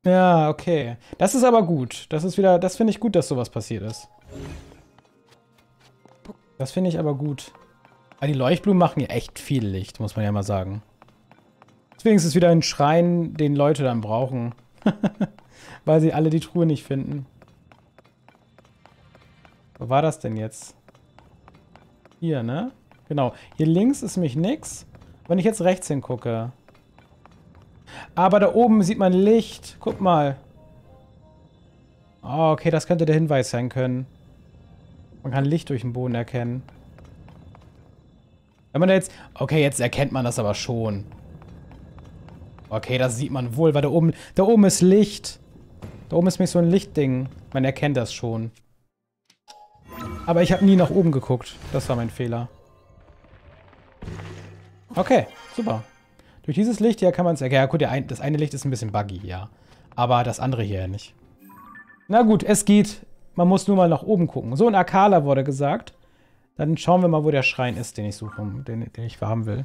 Ja, okay. Das ist aber gut. Das ist wieder, das finde ich gut, dass sowas passiert ist. Das finde ich aber gut. Aber die Leuchtblumen machen ja echt viel Licht, muss man ja mal sagen. Deswegen ist es wieder ein Schrein, den Leute dann brauchen. Weil sie alle die Truhe nicht finden. Wo war das denn jetzt? Hier, ne? Genau. Hier links ist nämlich nix. Wenn ich jetzt rechts hingucke. Aber da oben sieht man Licht. Guck mal. Oh, okay, das könnte der Hinweis sein können. Man kann Licht durch den Boden erkennen. Wenn man da jetzt... Okay, jetzt erkennt man das aber schon. Okay, das sieht man wohl, weil da oben ist Licht. Da oben ist nämlich so ein Lichtding. Man erkennt das schon. Aber ich habe nie nach oben geguckt. Das war mein Fehler. Okay, super. Durch dieses Licht hier kann man es erkennen. Ja gut, das eine Licht ist ein bisschen buggy, ja. Aber das andere hier ja nicht. Na gut, es geht. Man muss nur mal nach oben gucken. So, ein Akala wurde gesagt. Dann schauen wir mal, wo der Schrein ist, den ich suche, den ich haben will.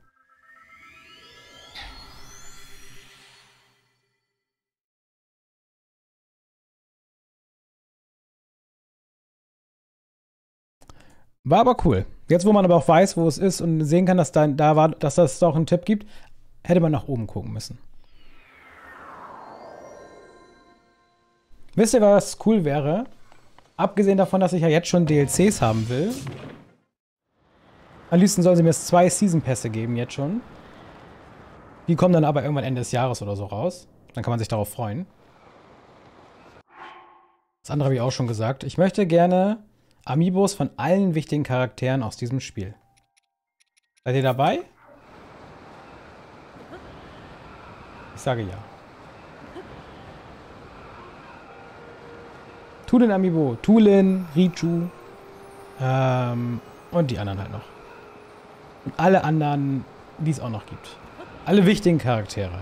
War aber cool. Jetzt, wo man aber auch weiß, wo es ist und sehen kann, dass dass das auch einen Tipp gibt, hätte man nach oben gucken müssen. Wisst ihr, was cool wäre? Abgesehen davon, dass ich ja jetzt schon DLCs haben will. Am liebsten soll sie mir 2 Season-Pässe geben, jetzt schon. Die kommen dann aber irgendwann Ende des Jahres oder so raus. Dann kann man sich darauf freuen. Das andere habe ich auch schon gesagt. Ich möchte gerne Amiibos von allen wichtigen Charakteren aus diesem Spiel. Seid ihr dabei? Ich sage ja. Tulin Amiibo, Tulin, Richu und die anderen halt noch. Und alle anderen, die es auch noch gibt. Alle wichtigen Charaktere.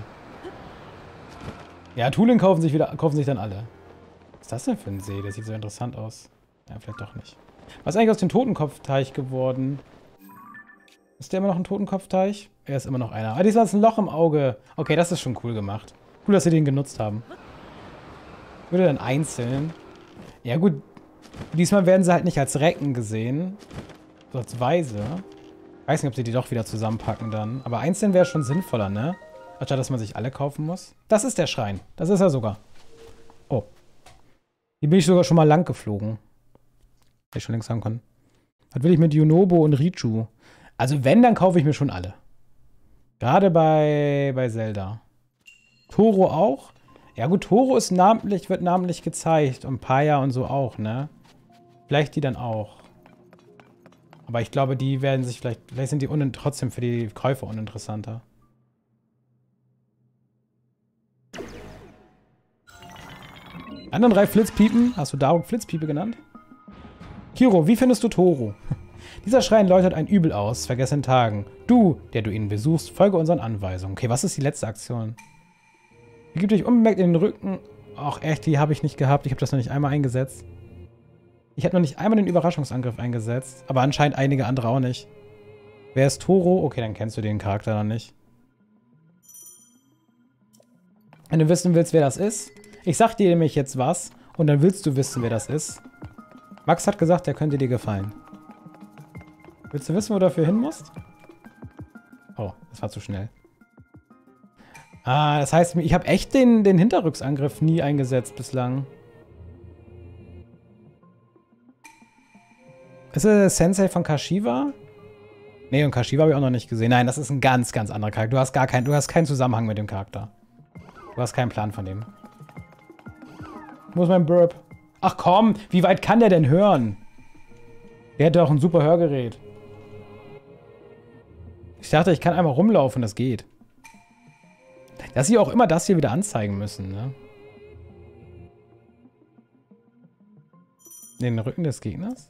Ja, Tulin kaufen sich dann alle. Was ist das denn für ein See? Der sieht so interessant aus. Ja, vielleicht doch nicht. Was ist eigentlich aus dem Totenkopfteich geworden? Ist der immer noch ein Totenkopfteich? Er ist immer noch einer. Ah, diesmal ist ein Loch im Auge. Okay, das ist schon cool gemacht. Cool, dass sie den genutzt haben. Würde dann einzeln. Ja gut, diesmal werden sie halt nicht als Recken gesehen. So als Weise. Ich weiß nicht, ob sie die doch wieder zusammenpacken dann. Aber einzeln wäre schon sinnvoller, ne? Anstatt, dass man sich alle kaufen muss. Das ist der Schrein. Das ist er sogar. Oh. Hier bin ich sogar schon mal lang geflogen. Hätte ich schon längst sagen können. Was will ich mit Yunobo und Richu? Also wenn, dann kaufe ich mir schon alle. Gerade bei Zelda. Toro auch? Ja gut, Toro ist wird namentlich gezeigt. Und Paya und so auch, ne? Vielleicht die dann auch. Aber ich glaube, die werden sich vielleicht sind die trotzdem für die Käufer uninteressanter. Anderen 3 Flitzpiepen. Hast du Daruk Flitzpiepe genannt? Kiro, wie findest du Toro? Dieser Schrein läutet ein Übel aus, vergessenen Tagen. Du, der du ihn besuchst, folge unseren Anweisungen. Okay, was ist die letzte Aktion? Gib dich unbemerkt in den Rücken. Ach echt, die habe ich nicht gehabt. Ich habe das noch nicht einmal eingesetzt. Ich habe noch nicht einmal den Überraschungsangriff eingesetzt. Aber anscheinend einige andere auch nicht. Wer ist Toro? Okay, dann kennst du den Charakter noch nicht. Wenn du wissen willst, wer das ist. Ich sag dir nämlich jetzt was. Und dann willst du wissen, wer das ist. Max hat gesagt, der könnte dir gefallen. Willst du wissen, wo du dafür hin musst? Oh, das war zu schnell. Ah, das heißt, ich habe echt den Hinterrücksangriff nie eingesetzt bislang. Ist es Sensei von Kashiwa? Nee, und Kashiwa habe ich auch noch nicht gesehen. Nein, das ist ein ganz, ganz anderer Charakter. Du hast keinen Zusammenhang mit dem Charakter. Du hast keinen Plan von dem. Wo ist mein Burp? Ach komm, wie weit kann der denn hören? Der hat doch ein super Hörgerät. Ich dachte, ich kann einmal rumlaufen, das geht. Dass sie auch immer das hier wieder anzeigen müssen, ne? Den Rücken des Gegners?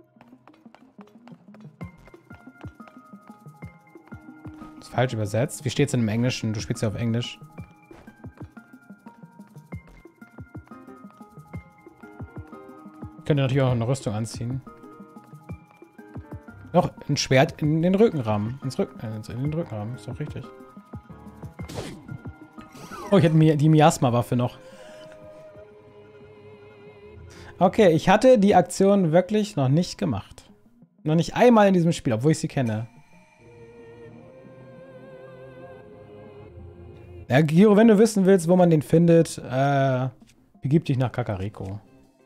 Das ist falsch übersetzt. Wie steht es denn im Englischen? Du spielst ja auf Englisch. Ich könnte natürlich auch eine Rüstung anziehen. Noch ein Schwert in den Rückenrahmen. In den Rückenrahmen, ist doch richtig. Oh, ich hätte mir die Miasma-Waffe noch. Okay, ich hatte die Aktion wirklich noch nicht gemacht. Noch nicht einmal in diesem Spiel, obwohl ich sie kenne. Ja, Giro, wenn du wissen willst, wo man den findet, begib dich nach Kakariko.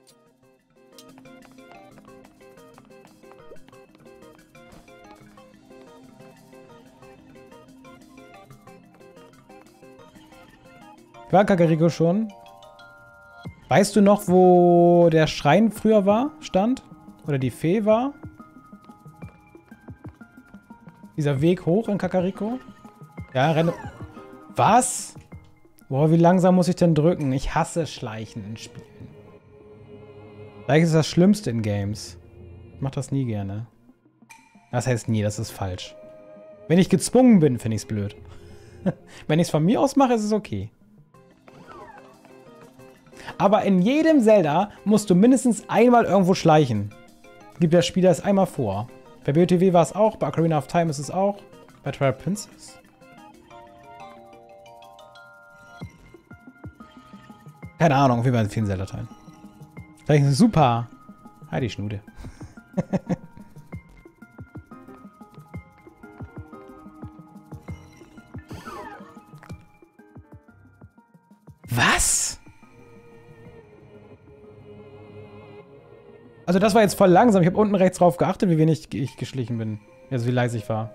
War Kakariko schon? Weißt du noch, wo der Schrein früher stand? Oder die Fee war? Dieser Weg hoch in Kakariko? Ja, renne... Was? Boah, wie langsam muss ich denn drücken? Ich hasse Schleichen in Spielen. Schleichen ist das Schlimmste in Games. Ich mach das nie gerne. Das heißt nie, das ist falsch. Wenn ich gezwungen bin, finde ich es blöd. Wenn ich es von mir aus mache, ist es okay. Aber in jedem Zelda musst du mindestens einmal irgendwo schleichen. Gibt der Spieler es einmal vor. Bei BOTW war es auch, bei Ocarina of Time ist es auch. Bei Twilight Princess. Keine Ahnung, wie bei vielen Zelda-Teilen. Schleichen ist super. Halt die Schnude. Was? Also das war jetzt voll langsam. Ich habe unten rechts drauf geachtet, wie wenig ich geschlichen bin. Also wie leise ich war.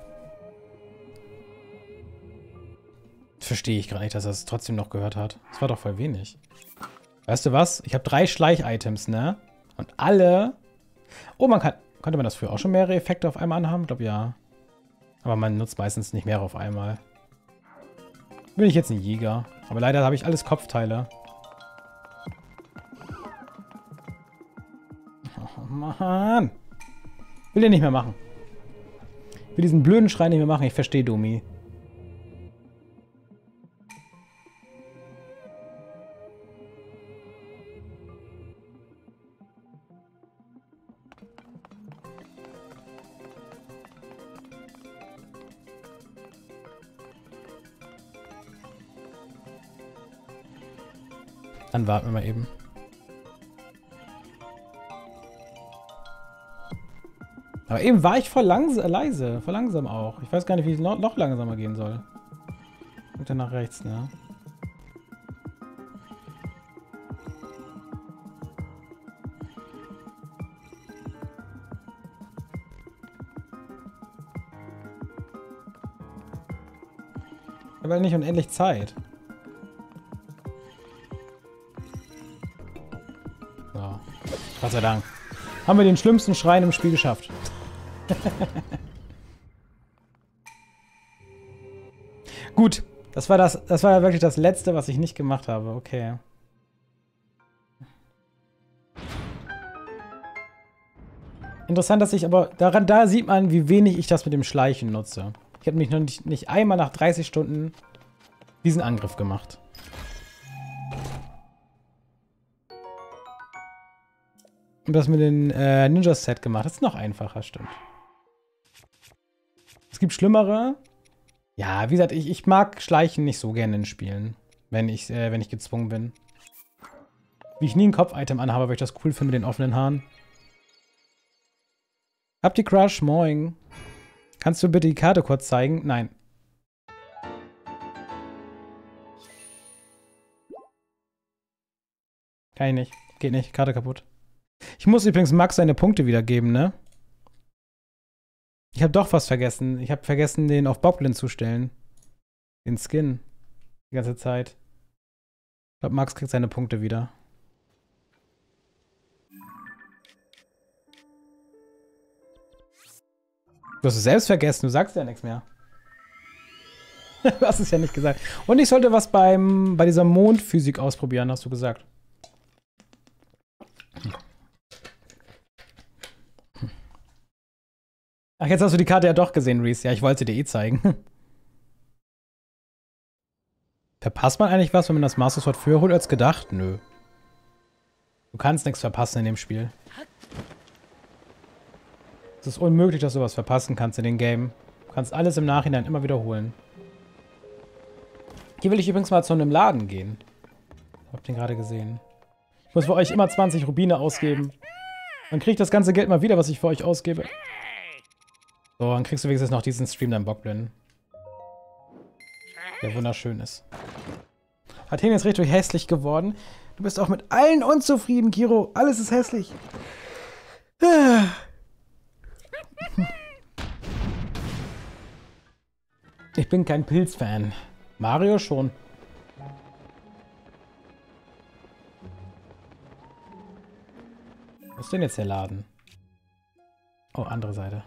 Verstehe ich gerade nicht, dass er es trotzdem noch gehört hat. Das war doch voll wenig. Weißt du was? Ich habe 3 Schleich-Items, ne? Und alle... Oh, konnte man das früher auch schon mehrere Effekte auf einmal anhaben? Ich glaube, ja. Aber man nutzt meistens nicht mehr auf einmal. Bin ich jetzt ein Jäger. Aber leider habe ich alles Kopfteile. Oh, Mann. Will den nicht mehr machen. Will diesen blöden Schrei nicht mehr machen. Ich verstehe Domi. Dann warten wir mal eben. Aber eben war ich voll leise, voll langsam auch. Ich weiß gar nicht, wie es noch langsamer gehen soll. Und dann nach rechts, ne? Aber nicht unendlich Zeit. So. Gott sei Dank. Haben wir den schlimmsten Schrein im Spiel geschafft. Gut, das war wirklich das Letzte, was ich nicht gemacht habe. Okay. Interessant, dass ich aber... Da sieht man, wie wenig ich das mit dem Schleichen nutze. Ich habe mich noch nicht einmal nach 30 Stunden diesen Angriff gemacht. Und das mit dem Ninja-Set gemacht. Das ist noch einfacher, stimmt. Es gibt schlimmere. Ja, wie gesagt, ich mag Schleichen nicht so gerne in Spielen, wenn ich gezwungen bin. Wie ich nie ein Kopf-Item anhabe, weil ich das cool finde mit den offenen Haaren. Habt ihr Crush? Moin. Kannst du bitte die Karte kurz zeigen? Nein. Kann ich nicht. Geht nicht. Karte kaputt. Ich muss übrigens Max seine Punkte wiedergeben, ne? Ich habe doch was vergessen. Ich habe vergessen, den auf Boblin zu stellen. Den Skin. Die ganze Zeit. Ich glaube, Max kriegt seine Punkte wieder. Du hast es selbst vergessen. Du sagst ja nichts mehr. Du hast es ja nicht gesagt. Und ich sollte was bei dieser Mondphysik ausprobieren, hast du gesagt. Ach, jetzt hast du die Karte ja doch gesehen, Reese. Ja, ich wollte dir eh zeigen. Verpasst man eigentlich was, wenn man das Master Sword früher holt als gedacht? Nö. Du kannst nichts verpassen in dem Spiel. Es ist unmöglich, dass du was verpassen kannst in dem Game. Du kannst alles im Nachhinein immer wiederholen. Hier will ich übrigens mal zu einem Laden gehen. Habt ihr gerade gesehen. Ich muss für euch immer 20 Rubine ausgeben. Dann kriege ich das ganze Geld mal wieder, was ich für euch ausgebe. So, dann kriegst du wenigstens noch diesen Stream dein Bockblin. Der wunderschön ist. Athen ist richtig hässlich geworden. Du bist auch mit allen unzufrieden, Kiro. Alles ist hässlich. Ich bin kein Pilz-Fan. Mario schon. Wo ist denn jetzt der Laden? Oh, andere Seite.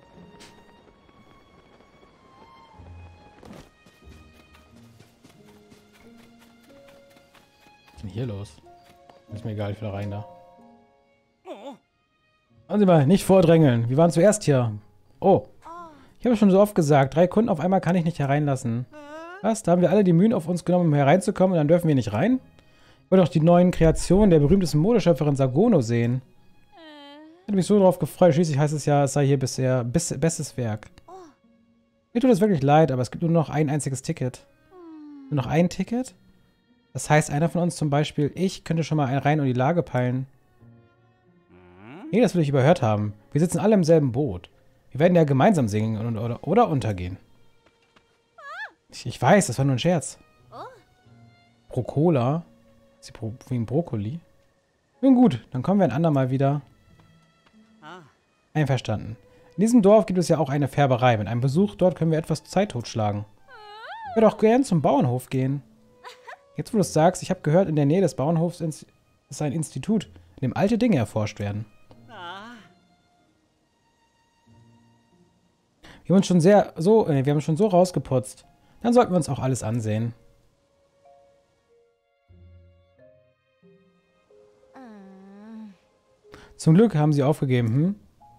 Was ist denn hier los? Ist mir egal, ich will da rein da. Hören Sie mal, nicht vordrängeln. Wir waren zuerst hier. Oh. Ich habe schon so oft gesagt, 3 Kunden auf einmal kann ich nicht hereinlassen. Was? Da haben wir alle die Mühen auf uns genommen, um hereinzukommen und dann dürfen wir nicht rein? Ich wollte doch die neuen Kreationen der berühmtesten Modeschöpferin Sagono sehen. Ich hätte mich so drauf gefreut. Schließlich heißt es ja, es sei hier bisher bestes Werk. Mir tut es wirklich leid, aber es gibt nur noch ein einziges Ticket. Nur noch ein Ticket? Das heißt, einer von uns, zum Beispiel ich, könnte schon mal rein und die Lage peilen. Nee, das will ich überhört haben. Wir sitzen alle im selben Boot. Wir werden ja gemeinsam singen oder untergehen. Ich weiß, das war nur ein Scherz. Brocola? Ist sie wegen Brokkoli? Nun gut, dann kommen wir ein andermal wieder. Einverstanden. In diesem Dorf gibt es ja auch eine Färberei. Mit einem Besuch dort können wir etwas Zeit totschlagen. Ich würde auch gern zum Bauernhof gehen. Jetzt, wo du es sagst, ich habe gehört, in der Nähe des Bauernhofs ist ein Institut, in dem alte Dinge erforscht werden. Wir haben uns schon so rausgeputzt. Dann sollten wir uns auch alles ansehen. Zum Glück haben sie aufgegeben, hm?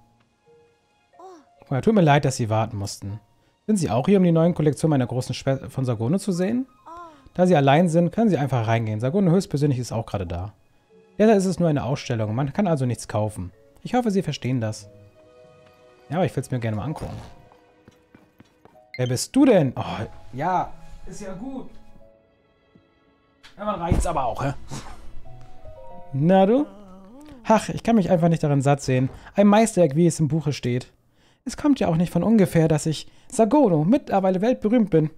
Oh, ja, tut mir leid, dass sie warten mussten. Sind sie auch hier, um die neuen Kollektionen meiner großen Schwester von Sagono zu sehen? Da sie allein sind, können sie einfach reingehen. Sagono höchstpersönlich ist auch gerade da. Leider ist es nur eine Ausstellung. Man kann also nichts kaufen. Ich hoffe, Sie verstehen das. Ja, aber ich will es mir gerne mal angucken. Wer bist du denn? Oh, ja, ist ja gut. Ja, man reicht's aber auch, hä? Na du? Ach, ich kann mich einfach nicht darin satt sehen. Ein Meisterwerk, wie es im Buche steht. Es kommt ja auch nicht von ungefähr, dass ich Sagono mittlerweile weltberühmt bin.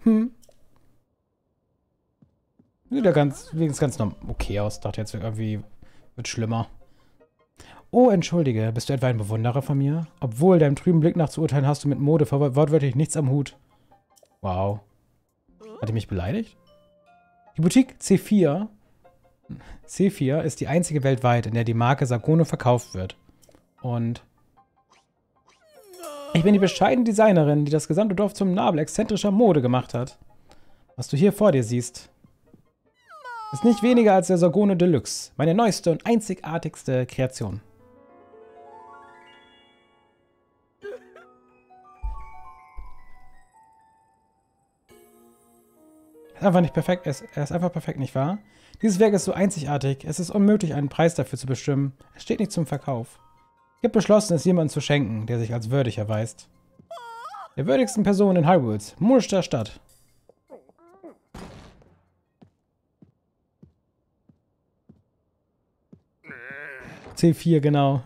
Sieht ja ganz okay aus. Dachte jetzt irgendwie wird schlimmer. Oh, entschuldige, bist du etwa ein Bewunderer von mir? Obwohl, deinem trüben Blick nach zu urteilen, hast du mit Mode wortwörtlich nichts am Hut. Wow. Hat die mich beleidigt? Die Boutique C4 ist die einzige weltweit, in der die Marke Sagono verkauft wird. Und ich bin die bescheidene Designerin, die das gesamte Dorf zum Nabel exzentrischer Mode gemacht hat. Was du hier vor dir siehst, ist nicht weniger als der Sagono Deluxe, meine neueste und einzigartigste Kreation. Er ist einfach nicht perfekt, er ist einfach perfekt, nicht wahr? Dieses Werk ist so einzigartig, es ist unmöglich, einen Preis dafür zu bestimmen. Es steht nicht zum Verkauf. Ich habe beschlossen, es jemandem zu schenken, der sich als würdig erweist. Der würdigsten Person in Hyrule's, Murster Stadt. C4, genau.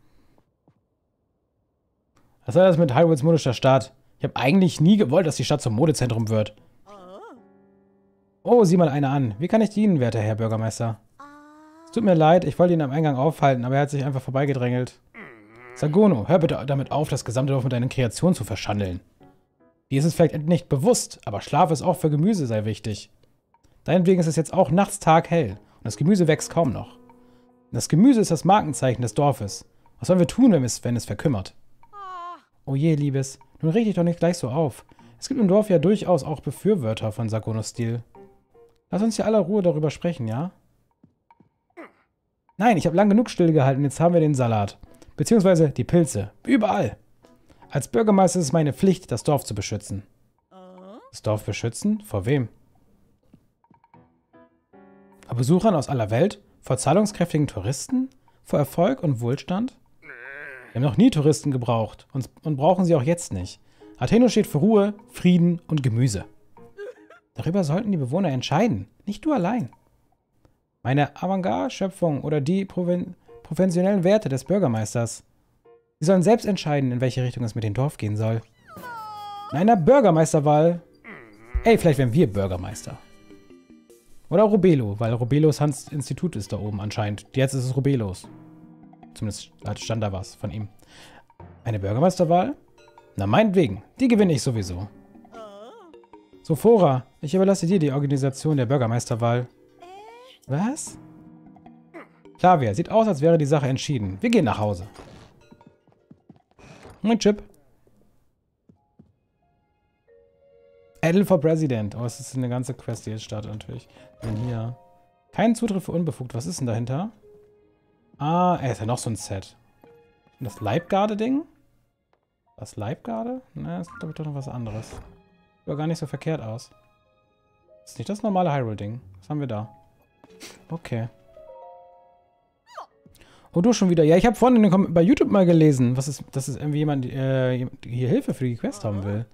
Was soll das mit Hyrule's modischer Stadt? Ich habe eigentlich nie gewollt, dass die Stadt zum Modezentrum wird. Oh, sieh mal einer an. Wie kann ich dienen, werter Herr Bürgermeister? Es tut mir leid, ich wollte ihn am Eingang aufhalten, aber er hat sich einfach vorbeigedrängelt. Sagono, hör bitte damit auf, das gesamte Dorf mit deinen Kreationen zu verschandeln. Dir ist es vielleicht nicht bewusst, aber Schlaf ist auch für Gemüse sehr wichtig. Deinetwegen ist es jetzt auch nachts taghell und das Gemüse wächst kaum noch. Das Gemüse ist das Markenzeichen des Dorfes. Was sollen wir tun, wenn es verkümmert? Oh je, Liebes, nun reg dich doch nicht gleich so auf. Es gibt im Dorf ja durchaus auch Befürworter von Sagonos Stil. Lass uns hier aller Ruhe darüber sprechen, ja? Nein, ich habe lang genug stillgehalten, jetzt haben wir den Salat. Beziehungsweise die Pilze. Überall. Als Bürgermeister ist es meine Pflicht, das Dorf zu beschützen. Das Dorf beschützen? Vor wem? Vor Besuchern aus aller Welt? Vor zahlungskräftigen Touristen? Vor Erfolg und Wohlstand? Wir haben noch nie Touristen gebraucht und brauchen sie auch jetzt nicht. Atheno steht für Ruhe, Frieden und Gemüse. Darüber sollten die Bewohner entscheiden, nicht du allein. Meine Avantgarde-Schöpfung oder die professionellen Werte des Bürgermeisters. Sie sollen selbst entscheiden, in welche Richtung es mit dem Dorf gehen soll. In einer Bürgermeisterwahl. Ey, vielleicht werden wir Bürgermeister. Oder Robelo, weil Robelos Hans-Institut ist da oben anscheinend. Jetzt ist es Robelos. Zumindest stand da was von ihm. Eine Bürgermeisterwahl? Na, meinetwegen. Die gewinne ich sowieso. Sophora, ich überlasse dir die Organisation der Bürgermeisterwahl. Was? Flavia, sieht aus, als wäre die Sache entschieden. Wir gehen nach Hause. Moin, Chip. Adel for President. Oh, es ist eine ganze Quest, die jetzt startet natürlich. Und hier. Kein Zutritt für unbefugt. Was ist denn dahinter? Ah, ist ja noch so ein Set. Und das Leibgarde-Ding? Das Leibgarde? Na, das ist, glaube ich, doch noch was anderes. Sieht aber gar nicht so verkehrt aus. Das ist nicht das normale Hyrule-Ding. Was haben wir da? Okay. Oh, du schon wieder. Ja, ich habe vorhin bei YouTube mal gelesen, dass es irgendwie jemand hier Hilfe für die Quest haben will.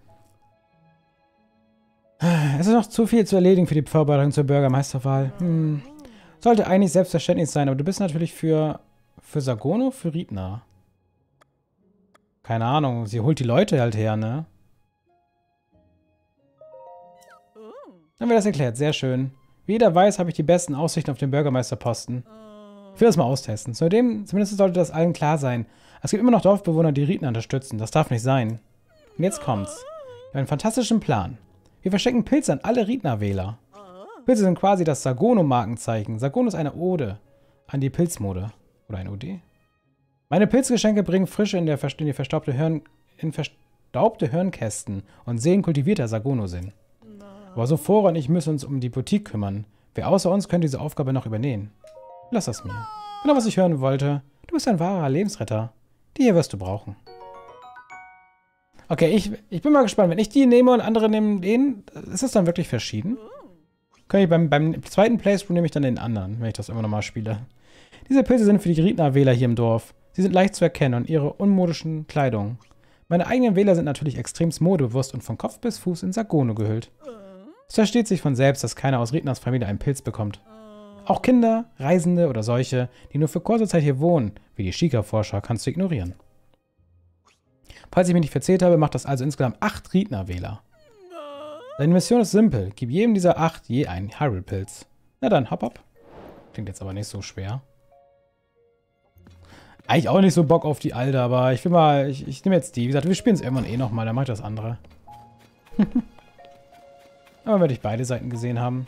Es ist noch zu viel zu erledigen für die Vorbereitung zur Bürgermeisterwahl. Sollte eigentlich selbstverständlich sein, aber du bist natürlich für Sagono, für Riedna. Keine Ahnung, sie holt die Leute halt her, ne? Dann haben wir das erklärt, sehr schön. Wie jeder weiß, habe ich die besten Aussichten auf den Bürgermeisterposten. Ich will das mal austesten. Zumindest sollte das allen klar sein. Es gibt immer noch Dorfbewohner, die Riedna unterstützen. Das darf nicht sein. Und jetzt kommt's. Wir haben einen fantastischen Plan. Wir verschenken Pilze an alle Riedna-Wähler. Pilze sind quasi das Sagono-Markenzeichen. Sagono ist eine Ode an die Pilzmode. Oder ein OD? Meine Pilzgeschenke bringen Frische in die verstaubte Hirnkästen und sehen kultivierter Sagono-Sinn. Aber Sophora und ich müssen uns um die Boutique kümmern. Wer außer uns könnte diese Aufgabe noch übernehmen? Lass das mir. Genau, was ich hören wollte. Du bist ein wahrer Lebensretter. Die hier wirst du brauchen. Okay, ich bin mal gespannt. Wenn ich die nehme und andere nehmen den, ist das dann wirklich verschieden? Kann ich beim zweiten Playthrough nehme ich dann den anderen, wenn ich das immer nochmal spiele. Diese Pilze sind für die Riedna-Wähler hier im Dorf. Sie sind leicht zu erkennen und ihre unmodischen Kleidung. Meine eigenen Wähler sind natürlich extremst modebewusst und von Kopf bis Fuß in Sagono gehüllt. Es versteht sich von selbst, dass keiner aus Riednas Familie einen Pilz bekommt. Auch Kinder, Reisende oder solche, die nur für kurze Zeit hier wohnen, wie die Shika-Forscher, kannst du ignorieren. Falls ich mich nicht verzählt habe, macht das also insgesamt 8 Riedna-Wähler. Deine Mission ist simpel. Gib jedem dieser 8 je einen Hyrule-Pilz. Na dann, hopp, hopp. Klingt jetzt aber nicht so schwer. Eigentlich auch nicht so Bock auf die alte, aber ich will mal, ich nehme jetzt die. Wie gesagt, wir spielen es irgendwann eh nochmal, dann mache ich das andere. Aber werde ich beide Seiten gesehen haben.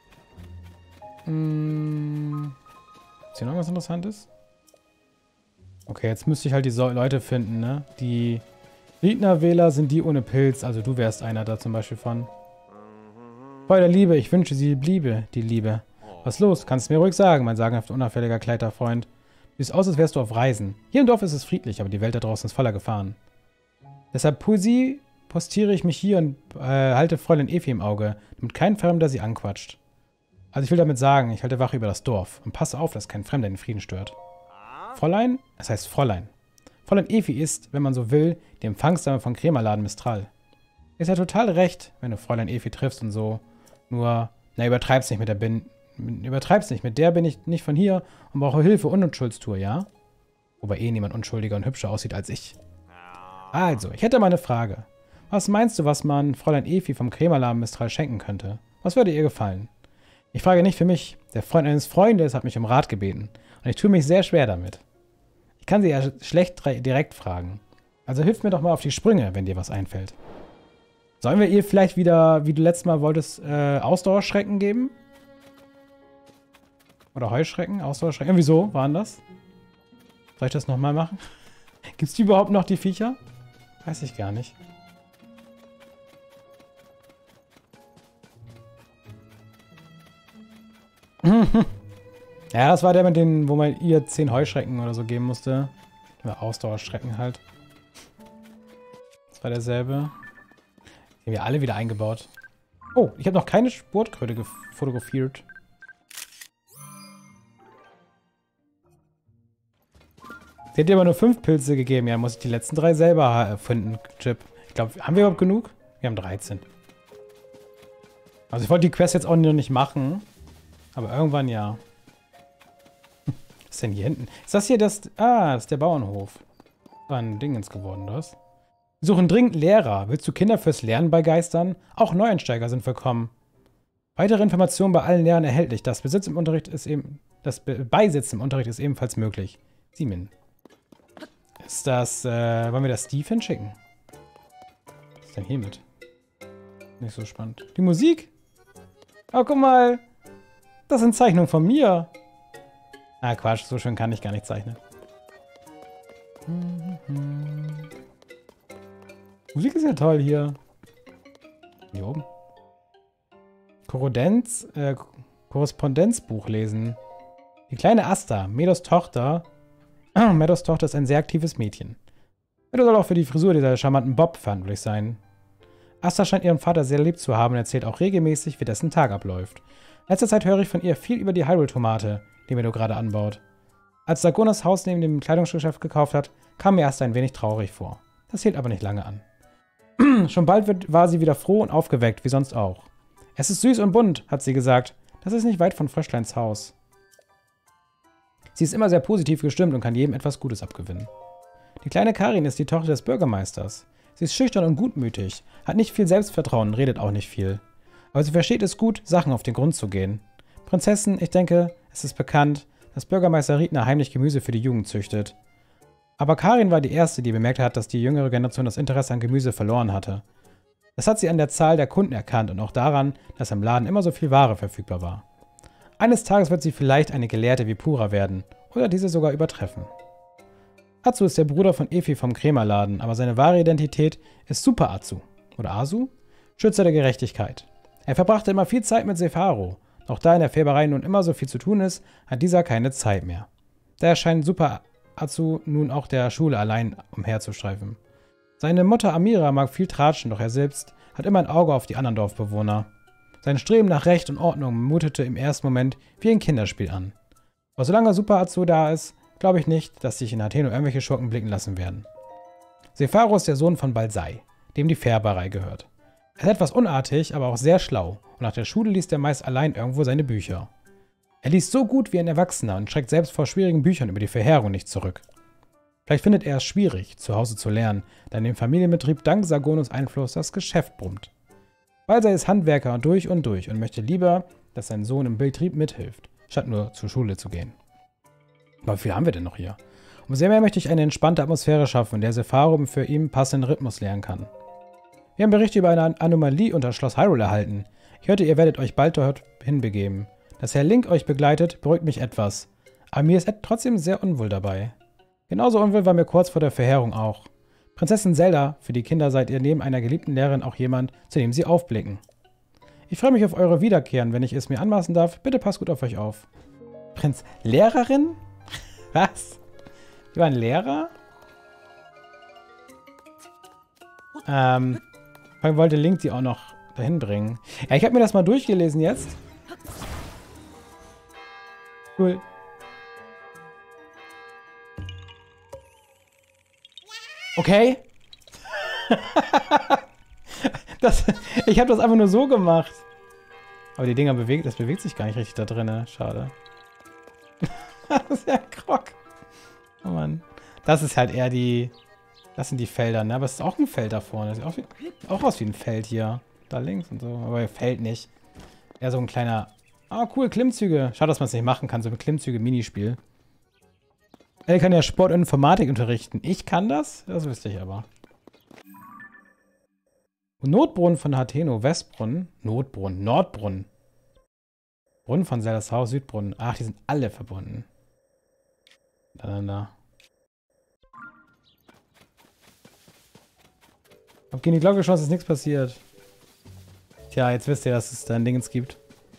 Ist hier noch was Interessantes? Okay, jetzt müsste ich halt die Leute finden, ne? Die Riedna-Wähler sind die ohne Pilz, also du wärst einer da zum Beispiel von. Feuer der Liebe, ich wünsche, sie bliebe, die Liebe. Was los? Kannst du mir ruhig sagen, mein sagenhaft unauffälliger Kleiderfreund. Siehst aus, als wärst du auf Reisen. Hier im Dorf ist es friedlich, aber die Welt da draußen ist voller Gefahren. Deshalb postiere ich mich hier und halte Fräulein Efi im Auge, damit kein Fremder sie anquatscht. Also ich will damit sagen, ich halte Wache über das Dorf und passe auf, dass kein Fremder den Frieden stört. Fräulein? Das heißt Fräulein. Fräulein Efi ist, wenn man so will, die Empfangsdame von Krämerladen Mistral. Ist ja total recht, wenn du Fräulein Efi triffst und so. Nur, na, übertreib's nicht mit der bin ich nicht von hier und brauche Hilfe und Unschuldstour, ja? Wobei eh niemand unschuldiger und hübscher aussieht als ich. Also, ich hätte mal eine Frage. Was meinst du, was man Fräulein Efi vom Krämerladen Mistral schenken könnte? Was würde ihr gefallen? Ich frage nicht für mich. Der Freund eines Freundes hat mich um Rat gebeten. Und ich tue mich sehr schwer damit. Ich kann sie ja schlecht direkt fragen. Also hilf mir doch mal auf die Sprünge, wenn dir was einfällt. Sollen wir ihr vielleicht wieder, wie du letztes Mal wolltest, Ausdauerschrecken geben? Oder Heuschrecken? Ausdauerschrecken? Irgendwie so waren das. Soll ich das nochmal machen? Gibt's die überhaupt noch, die Viecher? Weiß ich gar nicht. Ja, das war der mit denen, wo man ihr 10 Heuschrecken oder so geben musste. Oder Ausdauerschrecken halt. Das war derselbe. Die haben wir alle wieder eingebaut. Oh, ich habe noch keine Sportkröte fotografiert. Sie hat dir aber nur 5 Pilze gegeben. Ja, muss ich die letzten 3 selber finden, Chip. Ich glaube, haben wir überhaupt genug? Wir haben 13. Also ich wollte die Quest jetzt auch noch nicht machen. Aber irgendwann ja. Was ist denn hier hinten? Ist das hier das... Ah, das ist der Bauernhof. War ein Dingens geworden, das. Wir suchen dringend Lehrer. Willst du Kinder fürs Lernen begeistern? Auch Neueinsteiger sind willkommen. Weitere Informationen bei allen Lehrern erhältlich. Das Beisitz im Unterricht ist ebenfalls möglich. Simin. Ist das... wollen wir das Steve hinschicken? Was ist denn hiermit? Nicht so spannend. Die Musik? Oh, guck mal. Das sind Zeichnungen von mir. Ah, Quatsch. So schön kann ich gar nicht zeichnen. Musik ist ja toll hier. Hier oben. Korrespondenzbuch lesen. Die kleine Asta, Medos Tochter. Medos Tochter ist ein sehr aktives Mädchen. Medo soll auch für die Frisur dieser charmanten Bob verantwortlich sein. Asta scheint ihren Vater sehr lieb zu haben und erzählt auch regelmäßig, wie dessen Tag abläuft. In letzter Zeit höre ich von ihr viel über die Hyrule-Tomate, die Medo gerade anbaut. Als Sagonas Haus neben dem Kleidungsgeschäft gekauft hat, kam mir Asta ein wenig traurig vor. Das hielt aber nicht lange an. Schon bald war sie wieder froh und aufgeweckt, wie sonst auch. Es ist süß und bunt, hat sie gesagt. Das ist nicht weit von Fröschleins Haus. Sie ist immer sehr positiv gestimmt und kann jedem etwas Gutes abgewinnen. Die kleine Karin ist die Tochter des Bürgermeisters. Sie ist schüchtern und gutmütig, hat nicht viel Selbstvertrauen und redet auch nicht viel. Aber sie versteht es gut, Sachen auf den Grund zu gehen. Prinzessin, ich denke, es ist bekannt, dass Bürgermeister Riedner heimlich Gemüse für die Jugend züchtet. Aber Karin war die Erste, die bemerkt hat, dass die jüngere Generation das Interesse an Gemüse verloren hatte. Das hat sie an der Zahl der Kunden erkannt und auch daran, dass im Laden immer so viel Ware verfügbar war. Eines Tages wird sie vielleicht eine Gelehrte wie Pura werden oder diese sogar übertreffen. Atsu ist der Bruder von Efi vom Krämerladen, aber seine wahre Identität ist Super Atsu, oder Asu, Schützer der Gerechtigkeit. Er verbrachte immer viel Zeit mit Sefaro, doch da in der Färberei nun immer so viel zu tun ist, hat dieser keine Zeit mehr. Daher scheint Super Atsu nun auch der Schule allein umherzustreifen. Seine Mutter Amira mag viel tratschen, doch er selbst hat immer ein Auge auf die anderen Dorfbewohner. Sein Streben nach Recht und Ordnung mutete im ersten Moment wie ein Kinderspiel an. Aber solange Super Atsu da ist, glaube ich nicht, dass sich in Hateno irgendwelche Schurken blicken lassen werden. Sefaro ist der Sohn von Balsai, dem die Färberei gehört. Er ist etwas unartig, aber auch sehr schlau und nach der Schule liest er meist allein irgendwo seine Bücher. Er liest so gut wie ein Erwachsener und schreckt selbst vor schwierigen Büchern über die Verheerung nicht zurück. Vielleicht findet er es schwierig, zu Hause zu lernen, da in dem Familienbetrieb dank Sagonos Einfluss das Geschäft brummt. Balsai ist Handwerker durch und möchte lieber, dass sein Sohn im Betrieb mithilft, statt nur zur Schule zu gehen. Aber wie viel haben wir denn noch hier? Umso mehr möchte ich eine entspannte Atmosphäre schaffen, in der Sefaro für ihn passenden Rhythmus lernen kann. Wir haben Berichte über eine Anomalie unter Schloss Hyrule erhalten. Ich hörte, ihr werdet euch bald dorthin begeben. Dass Herr Link euch begleitet, beruhigt mich etwas. Aber mir ist trotzdem sehr unwohl dabei. Genauso unwohl war mir kurz vor der Verheerung auch. Prinzessin Zelda, für die Kinder seid ihr neben einer geliebten Lehrerin auch jemand, zu dem sie aufblicken. Ich freue mich auf eure Wiederkehren, wenn ich es mir anmaßen darf. Bitte passt gut auf euch auf. Lehrerin? Was? Die waren Lehrer? Vor allem wollte Link die auch noch dahin bringen. Ja, ich habe mir das mal durchgelesen jetzt. Cool. Okay. Ich habe das einfach nur so gemacht. Aber die Dinger das bewegt sich gar nicht richtig da drin. Schade. Das ist ja Krog. Oh Mann. Das ist halt eher die... Das sind die Felder, ne? Aber es ist auch ein Feld da vorne. Sieht auch aus wie ein Feld hier. Da links und so. Aber Feld nicht. Eher so ein kleiner... Ah, cool, Klimmzüge. Schade, dass man es nicht machen kann. So ein Klimmzüge-Minispiel. Er kann ja Sport und Informatik unterrichten. Ich kann das? Das wüsste ich aber. Notbrunnen von Hateno, Westbrunnen. Notbrunnen, Nordbrunnen. Brunnen von Zeldas Haus, Südbrunnen. Ach, die sind alle verbunden. Miteinander. Hab gegen die Glocke geschossen, ist nichts passiert. Tja, jetzt wisst ihr, dass es da ein Dingens gibt.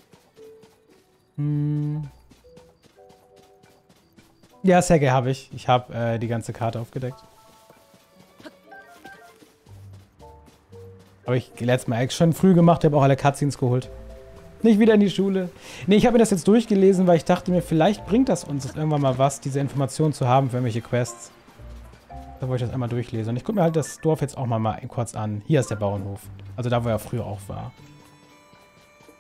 Ja, Säge habe ich. Ich habe die ganze Karte aufgedeckt. Aber ich letztes Mal schon früh gemacht, habe auch alle Cutscenes geholt. Nicht wieder in die Schule. Nee, ich habe mir das jetzt durchgelesen, weil ich dachte mir, vielleicht bringt das uns irgendwann mal was, diese Informationen zu haben für irgendwelche Quests. Da wollte ich das einmal durchlesen. Und ich gucke mir halt das Dorf jetzt auch mal kurz an. Hier ist der Bauernhof. Also da, wo er früher auch war.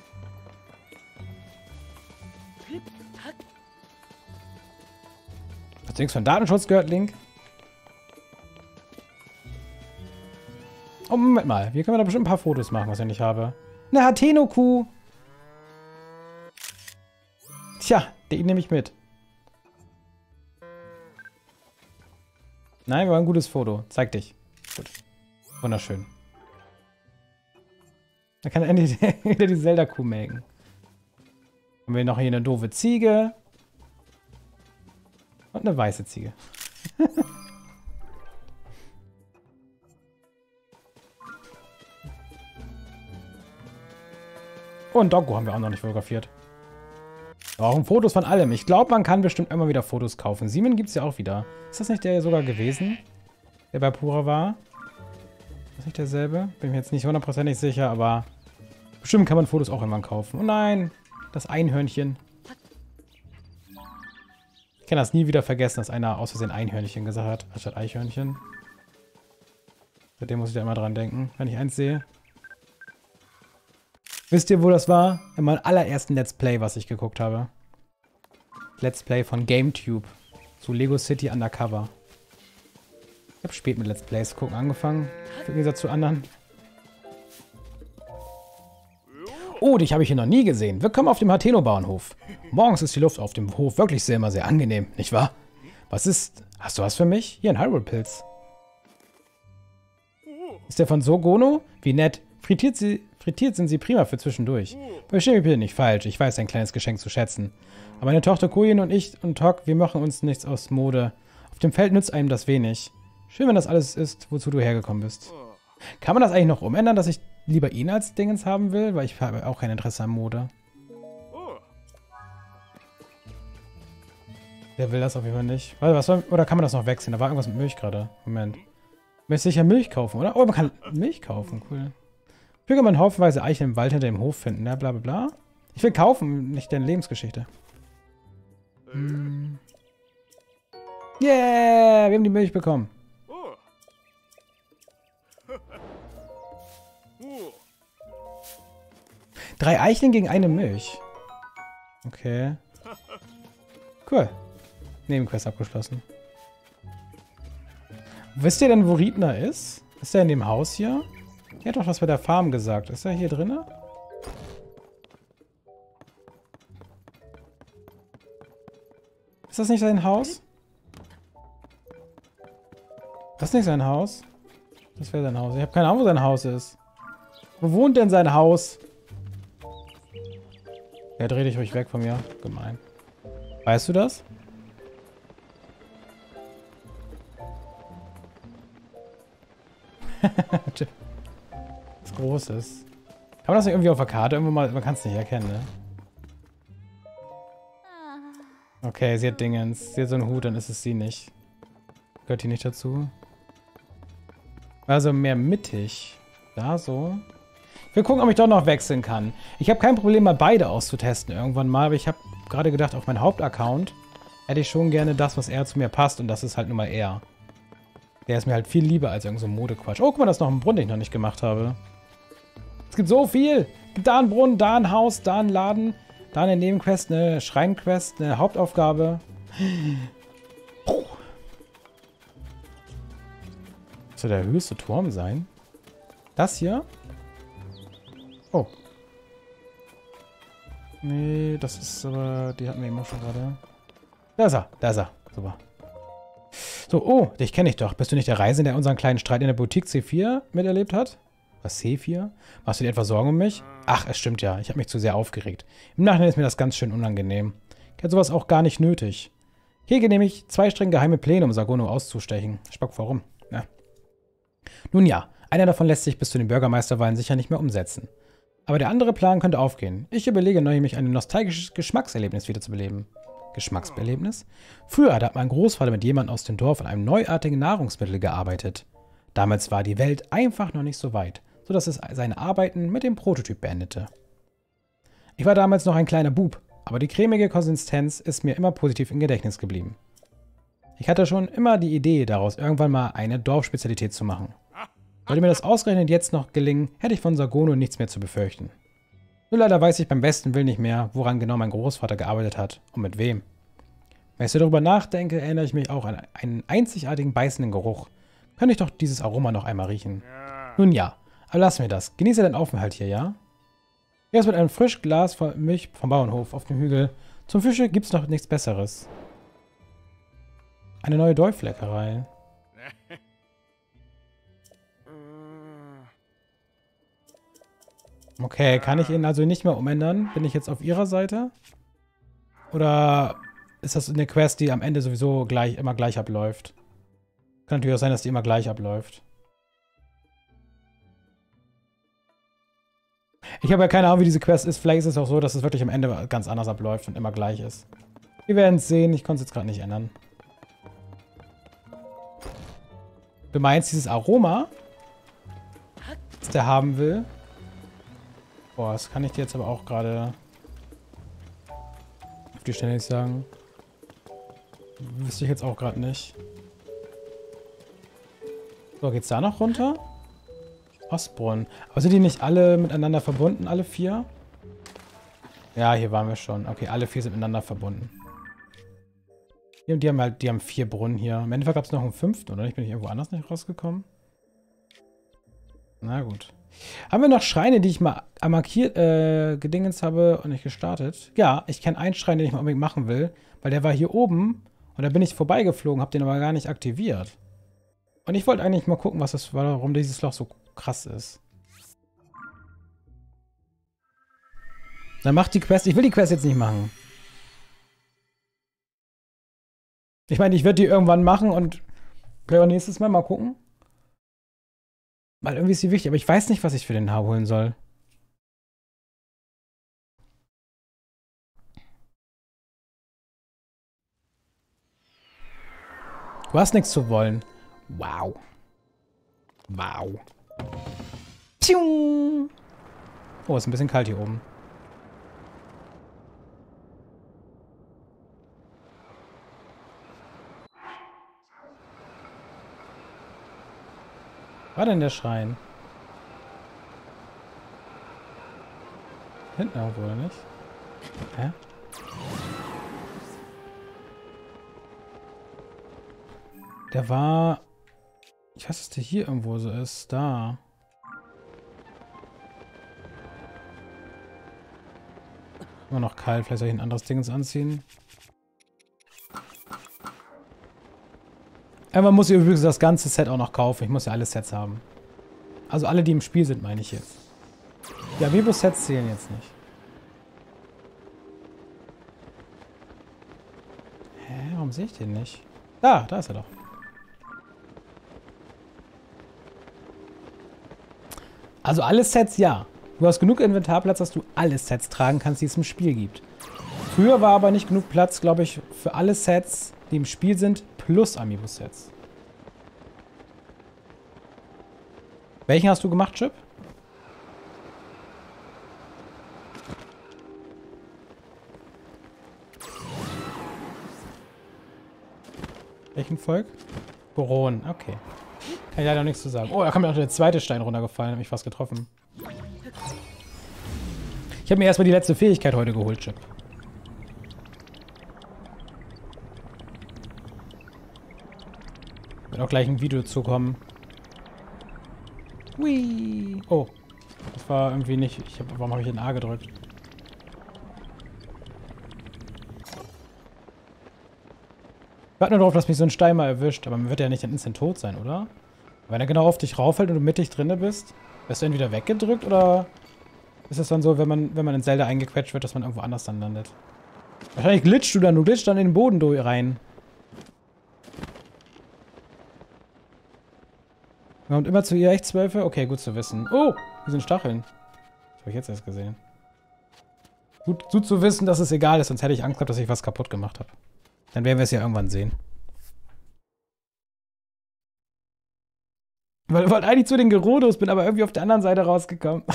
Hast du nichts von Datenschutz gehört, Link? Oh, Moment mal. Hier können wir da bestimmt ein paar Fotos machen, was ich nicht habe. Eine Hateno-Kuh. Tja, den nehme ich mit. Nein, war ein gutes Foto. Zeig dich. Gut. Wunderschön. Da kann er endlich wieder die Zelda-Kuh melken. Haben wir noch hier eine doofe Ziege. Und eine weiße Ziege. Und Doggo haben wir auch noch nicht fotografiert. Wir brauchen Fotos von allem. Ich glaube, man kann bestimmt immer wieder Fotos kaufen. Simon gibt es ja auch wieder. Ist das nicht der sogar gewesen? Der bei Pura war? Ist das nicht derselbe? Bin mir jetzt nicht hundertprozentig sicher, aber bestimmt kann man Fotos auch irgendwann kaufen. Oh nein, das Einhörnchen. Ich kann das nie wieder vergessen, dass einer aus Versehen Einhörnchen gesagt hat, anstatt Eichhörnchen. Seitdem muss ich da immer dran denken, wenn ich eins sehe. Wisst ihr, wo das war? In meinem allerersten Let's Play, was ich geguckt habe. Let's Play von GameTube zu Lego City Undercover. Ich habe spät mit Let's Plays gucken angefangen, im Gegensatz zu anderen. Oh, dich habe ich hier noch nie gesehen. Willkommen auf dem Hateno-Bauernhof. Morgens ist die Luft auf dem Hof wirklich immer sehr angenehm, nicht wahr? Was ist... Hast du was für mich? Hier ein Hyrule-Pilz. Ist der von Sogono? Wie nett. Frittiert sind sie prima für zwischendurch. Verstehe mich bitte nicht falsch. Ich weiß, ein kleines Geschenk zu schätzen. Aber meine Tochter Kuyin und ich und Tok, wir machen uns nichts aus Mode. Auf dem Feld nützt einem das wenig. Schön, wenn das alles ist, wozu du hergekommen bist. Kann man das eigentlich noch umändern, dass ich lieber ihn als Dingens haben will? Weil ich habe auch kein Interesse an Mode. Der will das auf jeden Fall nicht. Oder kann man das noch wechseln? Da war irgendwas mit Milch gerade. Moment. Möchte sicher Milch kaufen, oder? Oh, man kann Milch kaufen. Cool. Füge man haufenweise Eicheln im Wald hinter dem Hof finden. Ja, bla bla bla. Ich will kaufen, nicht deine Lebensgeschichte. Yeah, wir haben die Milch bekommen. Drei Eicheln gegen eine Milch. Okay. Cool. Nebenquest abgeschlossen. Wisst ihr denn, wo Riedner ist? Ist er in dem Haus hier? Er hat doch was bei der Farm gesagt. Ist er hier drinne? Ist das nicht sein Haus? Das ist nicht sein Haus. Das wäre sein Haus. Ich habe keine Ahnung, wo sein Haus ist. Wo wohnt denn sein Haus? Ja, dreh dich ruhig weg von mir. Gemein. Weißt du das? Was groß ist. Kann man das nicht irgendwie auf der Karte irgendwo mal... Man kann es nicht erkennen, ne? Okay, sie hat Dingens. Sie hat so einen Hut, dann ist es sie nicht. Gehört die nicht dazu? Also mehr mittig. Da so. Ich will gucken, ob ich doch noch wechseln kann. Ich habe kein Problem, mal beide auszutesten irgendwann mal. Aber ich habe gerade gedacht, auf meinen Hauptaccount hätte ich schon gerne das, was eher zu mir passt. Und das ist halt nun mal er. Der ist mir halt viel lieber als irgend so ein Modequatsch. Oh, guck mal, das ist noch ein Brunnen, den ich noch nicht gemacht habe. Es gibt so viel. Es gibt da einen Brunnen, da ein Haus, da ein Laden, da eine Nebenquest, eine Schreinquest, eine Hauptaufgabe. Soll der höchste Turm sein? Das hier? Oh. Nee, das ist aber... Die hatten wir eben auch schon gerade. Da ist er, da ist er. Super. So, oh, dich kenne ich doch. Bist du nicht der Reisende, der unseren kleinen Streit in der Boutique C4 miterlebt hat? Was, C4? Machst du dir etwa Sorgen um mich? Ach, es stimmt ja. Ich habe mich zu sehr aufgeregt. Im Nachhinein ist mir das ganz schön unangenehm. Ich hätte sowas auch gar nicht nötig. Ich hege nämlich 2 streng geheime Pläne, um Sagono auszustechen. Spock, warum? Ja. Nun ja, einer davon lässt sich bis zu den Bürgermeisterwahlen sicher nicht mehr umsetzen. Aber der andere Plan könnte aufgehen. Ich überlege nämlich, ein nostalgisches Geschmackserlebnis wiederzubeleben. Geschmackserlebnis? Früher hat mein Großvater mit jemandem aus dem Dorf an einem neuartigen Nahrungsmittel gearbeitet. Damals war die Welt einfach noch nicht so weit, sodass es seine Arbeiten mit dem Prototyp beendete. Ich war damals noch ein kleiner Bub, aber die cremige Konsistenz ist mir immer positiv im Gedächtnis geblieben. Ich hatte schon immer die Idee, daraus irgendwann mal eine Dorfspezialität zu machen. Sollte mir das ausgerechnet jetzt noch gelingen, hätte ich von Sagono nichts mehr zu befürchten. Nur leider weiß ich beim besten Willen nicht mehr, woran genau mein Großvater gearbeitet hat und mit wem. Wenn ich so darüber nachdenke, erinnere ich mich auch an einen einzigartigen beißenden Geruch. Könnte ich doch dieses Aroma noch einmal riechen? Nun ja, aber lass mir das. Genieße deinen Aufenthalt hier, ja? Erst mit einem frischen Glas von Milch vom Bauernhof auf dem Hügel. Zum Frühstück gibt's noch nichts Besseres. Eine neue Dolfleckerei. Okay, kann ich ihn also nicht mehr umändern? Bin ich jetzt auf ihrer Seite? Oder ist das eine Quest, die am Ende sowieso immer gleich abläuft? Kann natürlich auch sein, dass die immer gleich abläuft. Ich habe ja keine Ahnung, wie diese Quest ist. Vielleicht ist es auch so, dass es wirklich am Ende ganz anders abläuft und immer gleich ist. Wir werden es sehen. Ich konnte es jetzt gerade nicht ändern. Du meinst dieses Aroma, das der haben will? Boah, das kann ich dir jetzt aber auch gerade auf die Stelle nicht sagen. Wüsste ich jetzt auch gerade nicht. So, geht's da noch runter? Ostbrunn. Aber sind die nicht alle miteinander verbunden, alle 4? Ja, hier waren wir schon. Okay, alle 4 sind miteinander verbunden. Die haben 4 Brunnen hier. Im Endeffekt gab es noch einen 5., oder? Ich bin irgendwo anders nicht rausgekommen. Na gut. Haben wir noch Schreine, die ich mal markiert, gedingens habe und nicht gestartet? Ja, ich kenne einen Schrein, den ich mal unbedingt machen will, weil der war hier oben und da bin ich vorbeigeflogen, habe den aber gar nicht aktiviert. Und ich wollte eigentlich mal gucken, was das war, warum dieses Loch so krass ist. Dann macht die Quest. Ich will die Quest jetzt nicht machen. Ich meine, ich werde die irgendwann machen und vielleicht auch nächstes Mal mal gucken. Weil irgendwie ist sie wichtig, aber ich weiß nicht, was ich für den Haar holen soll. Du hast nichts zu wollen. Wow. Wow. Tschung. Oh, ist ein bisschen kalt hier oben. War denn der Schrein? Hinten irgendwo, oder nicht? Hä? Der war... Ich weiß, dass der hier irgendwo so ist. Da. Immer noch kalt. Vielleicht soll ich ein anderes Ding anziehen. Man muss übrigens das ganze Set auch noch kaufen. Ich muss ja alle Sets haben. Also alle, die im Spiel sind, meine ich jetzt. Die Amiibo-Sets zählen jetzt nicht. Hä? Warum sehe ich den nicht? Da ist er doch. Also alle Sets, ja. Du hast genug Inventarplatz, dass du alle Sets tragen kannst, die es im Spiel gibt. Früher war aber nicht genug Platz, glaube ich, für alle Sets, die im Spiel sind, plus Amiibo-Sets. Welchen hast du gemacht, Chip? Welchen Volk? Boron, okay. Kann ich leider nichts zu sagen. Oh, da kommt mir noch der zweite Stein runtergefallen, hat mich fast getroffen. Ich habe mir erstmal die letzte Fähigkeit heute geholt, Chip. Wird auch gleich ein Video dazu kommen. Hui. Oh. Das war irgendwie nicht... warum habe ich ein A gedrückt? Ich warte nur darauf, dass mich so ein Stein mal erwischt. Aber man wird ja nicht dann instant tot sein, oder? Wenn er genau auf dich raufhält und du mittig drinne bist, wirst du entweder weggedrückt oder ist es dann so, wenn man in Zelda eingequetscht wird, dass man irgendwo anders dann landet? Wahrscheinlich glitschst du dann in den Boden rein. Und immer zu ihr echt 12? Okay, gut zu wissen. Oh, hier sind Stacheln. Das habe ich jetzt erst gesehen. Gut zu wissen, dass es egal ist, sonst hätte ich Angst gehabt, dass ich was kaputt gemacht habe. Dann werden wir es ja irgendwann sehen. Ich wollte eigentlich zu den Gerudos, bin aber irgendwie auf der anderen Seite rausgekommen.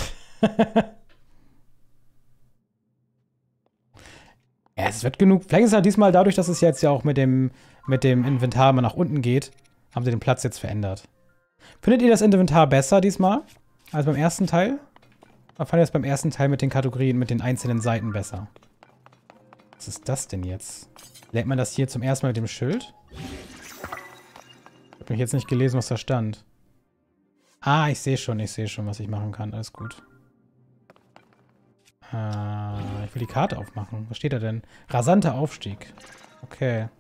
Ja, es wird genug. Vielleicht ist es halt diesmal dadurch, dass es jetzt ja auch mit dem Inventar mal nach unten geht, haben sie den Platz jetzt verändert. Findet ihr das Inventar besser diesmal als beim ersten Teil? Ich fand jetzt beim ersten Teil mit den Kategorien, mit den einzelnen Seiten besser. Was ist das denn jetzt? Lernt man das hier zum ersten Mal mit dem Schild? Ich habe mich jetzt nicht gelesen, was da stand. Ah, ich sehe schon, was ich machen kann. Alles gut. Ich will die Karte aufmachen. Was steht da denn? Rasanter Aufstieg. Okay.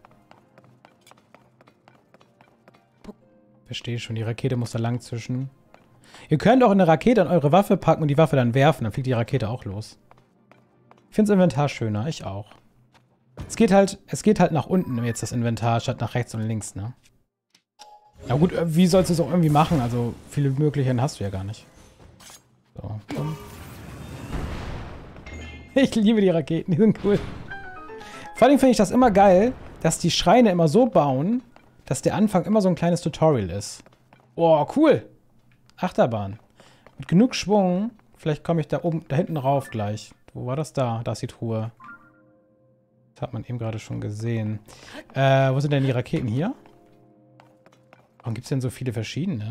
Verstehe schon, die Rakete muss da lang zwischen. Ihr könnt auch eine Rakete an eure Waffe packen und die Waffe dann werfen. Dann fliegt die Rakete auch los. Ich finde das Inventar schöner. Ich auch. Es geht halt nach unten jetzt das Inventar, statt nach rechts und links, ne? Na gut, wie sollst du es auch irgendwie machen? Also, viele Möglichkeiten hast du ja gar nicht. So, komm. Ich liebe die Raketen, die sind cool. Vor allem finde ich das immer geil, dass die Schreine immer so bauen, dass der Anfang immer so ein kleines Tutorial ist. Oh, cool. Achterbahn. Mit genug Schwung, vielleicht komme ich da oben, da hinten rauf gleich. Wo war das da? Da ist die Truhe. Das hat man eben gerade schon gesehen. Wo sind denn die Raketen hier? Warum gibt es denn so viele verschiedene?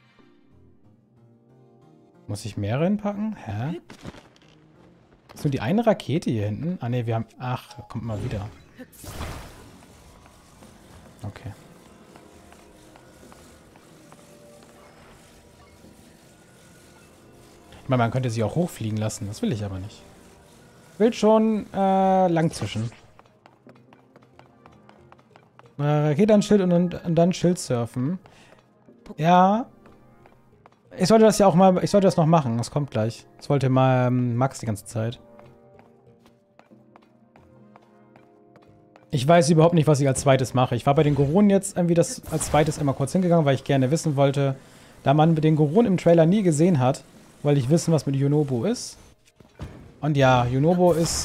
Muss ich mehrere hinpacken? Hä? Ist nur die eine Rakete hier hinten? Ah ne, wir haben... Ach, kommt mal wieder. Okay. Ich meine, man könnte sie auch hochfliegen lassen. Das will ich aber nicht. Ich will schon lang zwischen. Rakete an Schild und dann Schild surfen. Ja. Ich sollte das ja auch mal... Ich sollte das noch machen. Das kommt gleich. Das wollte mal Max die ganze Zeit. Ich weiß überhaupt nicht, was ich als zweites mache. Ich war bei den Goronen jetzt irgendwie das als zweites immer kurz hingegangen, weil ich gerne wissen wollte, da man den Goronen im Trailer nie gesehen hat, wollte ich wissen, was mit Yunobo ist. Und ja, Yunobo ist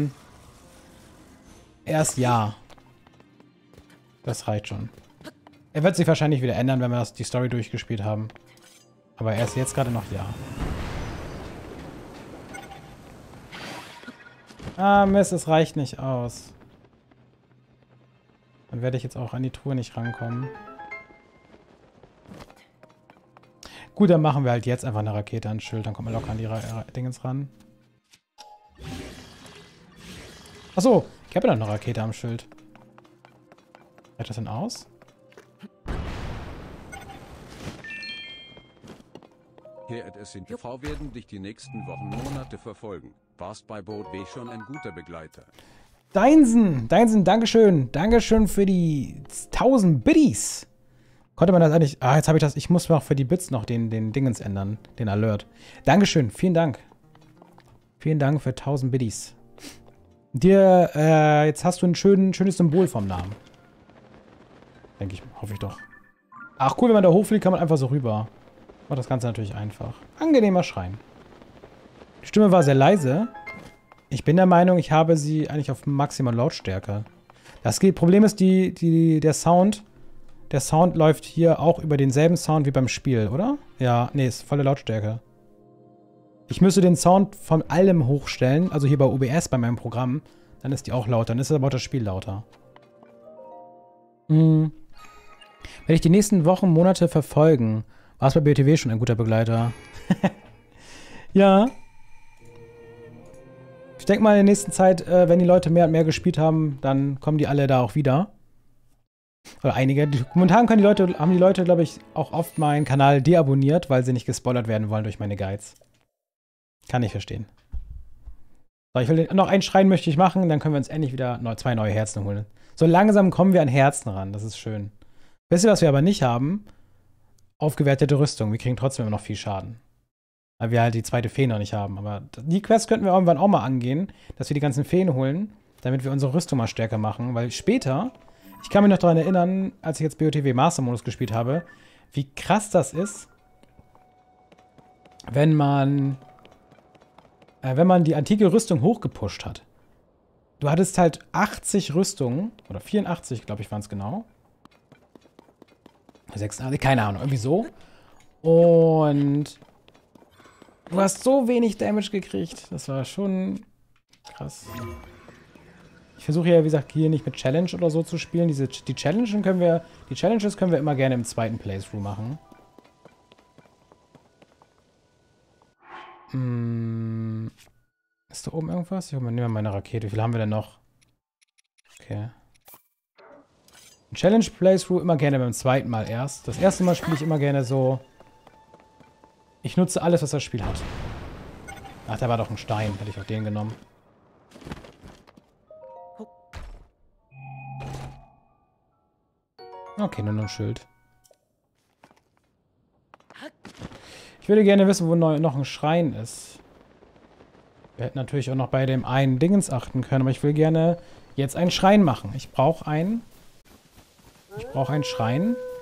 erst ja. Das reicht schon. Er wird sich wahrscheinlich wieder ändern, wenn wir die Story durchgespielt haben. Aber er ist jetzt gerade noch ja. Ah, Mist, es reicht nicht aus. Dann werde ich jetzt auch an die Truhe nicht rankommen. Gut, dann machen wir halt jetzt einfach eine Rakete ans Schild. Dann kommen wir locker an die Dingens ran. Achso, ich habe ja noch eine Rakete am Schild. Reicht das denn aus? HRS in TV werden dich die nächsten Wochen, Monate verfolgen. Warst bei Boat W schon ein guter Begleiter. Deinsen, Dankeschön. Dankeschön für die 1000 Biddies. Konnte man das eigentlich... Ah, jetzt habe ich das... Ich muss noch für die Bits noch den Dingens ändern. Den Alert. Dankeschön, vielen Dank. Vielen Dank für 1000 Biddies. Dir, jetzt hast du ein schönes Symbol vom Namen. Denke ich, hoffe ich doch. Ach cool, wenn man da hochfliegt, kann man einfach so rüber. Macht das Ganze natürlich einfach. Angenehmer Schrein. Die Stimme war sehr leise. Ich bin der Meinung, ich habe sie eigentlich auf maximal Lautstärke. Das geht. Problem ist, der Sound läuft hier auch über denselben Sound wie beim Spiel, oder? Ja, nee, ist volle Lautstärke. Ich müsste den Sound von allem hochstellen, also hier bei OBS, bei meinem Programm. Dann ist die auch lauter, dann ist aber auch das Spiel lauter. Werde ich die nächsten Wochen, Monate verfolgen. War es bei BOTW schon ein guter Begleiter? Ja. Ich denke mal, in der nächsten Zeit, wenn die Leute mehr und mehr gespielt haben, dann kommen die alle da auch wieder. Oder einige. Momentan haben die Leute, glaube ich, auch oft meinen Kanal deabonniert, weil sie nicht gespoilert werden wollen durch meine Guides. Kann ich verstehen. So, ich will noch einen Schrein möchte ich machen, dann können wir uns endlich wieder 2 neue Herzen holen. So langsam kommen wir an Herzen ran, das ist schön. Wisst ihr, was wir aber nicht haben? Aufgewertete Rüstung. Wir kriegen trotzdem immer noch viel Schaden. Weil wir halt die zweite Fee noch nicht haben. Aber die Quest könnten wir irgendwann auch mal angehen, dass wir die ganzen Feen holen, damit wir unsere Rüstung mal stärker machen. Weil später, ich kann mich noch daran erinnern, als ich jetzt BOTW Master Modus gespielt habe, wie krass das ist, wenn man die antike Rüstung hochgepusht hat. Du hattest halt 80 Rüstungen, oder 84, glaube ich, waren es genau. 86, keine Ahnung, irgendwie so. Und du hast so wenig Damage gekriegt. Das war schon krass. Ich versuche ja, wie gesagt, hier nicht mit Challenge oder so zu spielen. Die Challenges können wir immer gerne im zweiten Playthrough machen. Ist da oben irgendwas? Ich nehme mal meine Rakete. Wie viel haben wir denn noch? Okay. Ein Challenge Playthrough immer gerne beim zweiten Mal erst. Das erste Mal spiele ich immer gerne so. Ich nutze alles, was das Spiel hat. Ach, da war doch ein Stein. Hätte ich auch den genommen. Okay, nur noch ein Schild. Ich würde gerne wissen, wo noch ein Schrein ist. Wir hätten natürlich auch noch bei dem einen Dingens achten können, aber ich will gerne jetzt einen Schrein machen. Ich brauche einen. Ich brauche einen Schrein.